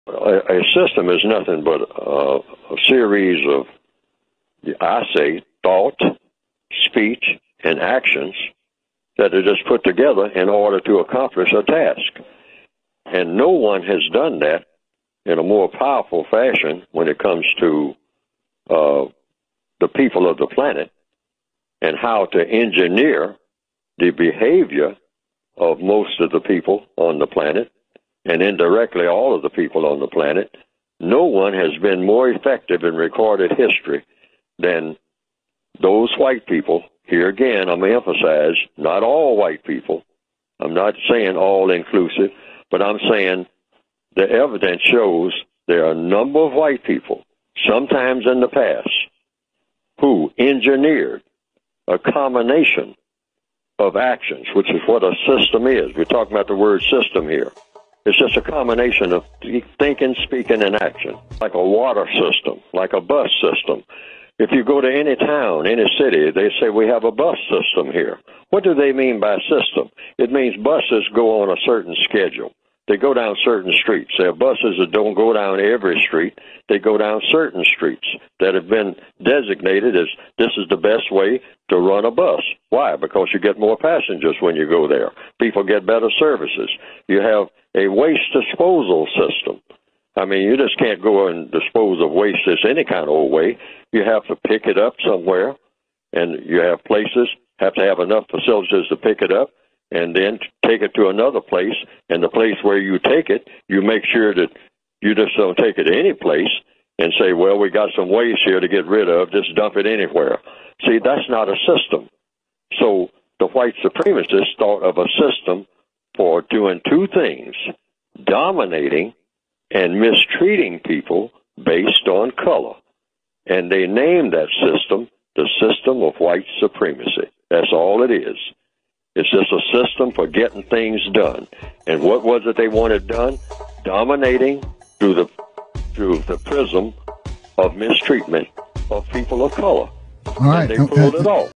A system is nothing but a series of, I say, thought, speech, and actions that are just put together in order to accomplish a task. And no one has done that in a more powerful fashion when it comes to the people of the planet and how to engineer the behavior of most of the people on the planet, and indirectly all of the people on the planet. No one has been more effective in recorded history than those white people. Here again, I'm going to emphasize, not all white people. I'm not saying all inclusive, but I'm saying the evidence shows there are a number of white people, sometimes in the past, who engineered a combination of actions, which is what a system is. We're talking about the word system here. It's just a combination of thinking, speaking, and action, like a water system, like a bus system. If you go to any town, any city, they say we have a bus system here. What do they mean by system? It means buses go on a certain schedule. They go down certain streets. There are buses that don't go down every street. They go down certain streets that have been designated as this is the best way to run a bus. Why? Because you get more passengers when you go there. People get better services. You have a waste disposal system. I mean, you just can't go and dispose of waste just any kind of old way. You have to pick it up somewhere, and you have places, have to have enough facilities to pick it up, and then take it to another place, and the place where you take it, you make sure that you just don't take it any place and say, well, we got some waste here to get rid of, just dump it anywhere. See, that's not a system. So the white supremacists thought of a system for doing two things, dominating and mistreating people based on color. And they named that system the system of white supremacy. That's all it is. It's just a system for getting things done. And what was it they wanted done? Dominating through the prism of mistreatment of people of color. All right. And they pulled it off.